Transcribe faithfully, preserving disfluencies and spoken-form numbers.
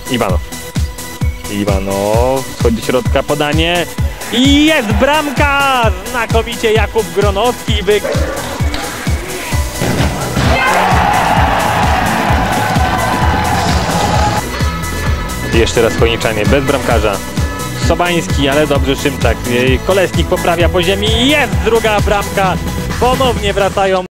Iwanow. Iwanow, schodzi do środka, podanie i jest bramka! Znakomicie Jakub Gronowski. Wy... Jeszcze raz Chojniczanie, bez bramkarza. Sobański, ale dobrze Szymczak. Kolesnik poprawia po ziemi i jest druga bramka. Ponownie wracają